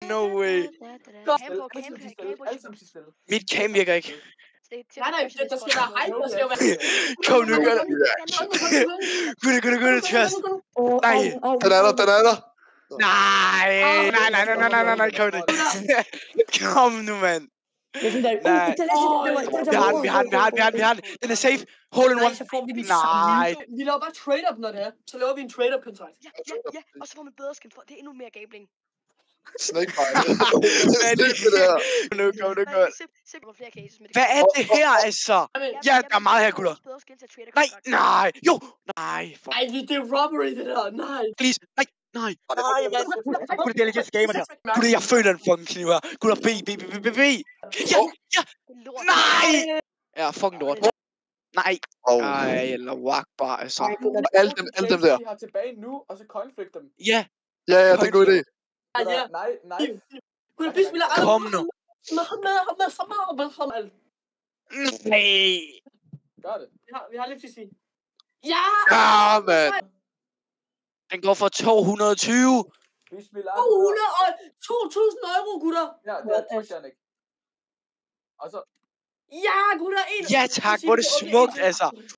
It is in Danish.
no way. Mit cam virker ikke. Nej, der skal være hype, der skal være... Kom nu, gør det. Gør det, Tjørs. Nej. Den er der. Nej, kom nu. Kom nu, mand. Nej. Vi har den. Den er safe. Hold in one. Nej. Vi laver bare trade-up, når det er. Så laver vi en trade-up-kontrakt. Ja, og så får man bedre skin for. Det er endnu mere gambling. Snakebite. Kom nu. Hvad er det her, altså? Ja, der er meget her, gutter. Nej. Jo. Nej. Ej, det er robbery, det der. Nej. Please. Nej. Gutter, det er legit gamer der. Gutter, jeg føler en fucking kniv her. Gutter, B. Ja. Nej. Ja, fucking lort. Nej. Ej, eller Wakbar, altså. Alle dem der. Vi har tilbage nu, og så conflict dem. Ja. Ja, det er en god idé. Ja. Nej. Vi spiller alle. Kom nu. Ham med. Nej. Gør det. Vi har lidt til at sige. Ja! Ja, mand. Den går for 220. Vi spiller 200 euro, gutter. Ja, det er trygt, ikke. Og så... Ja, gutter. Ja tak, hvor er det smukt, altså.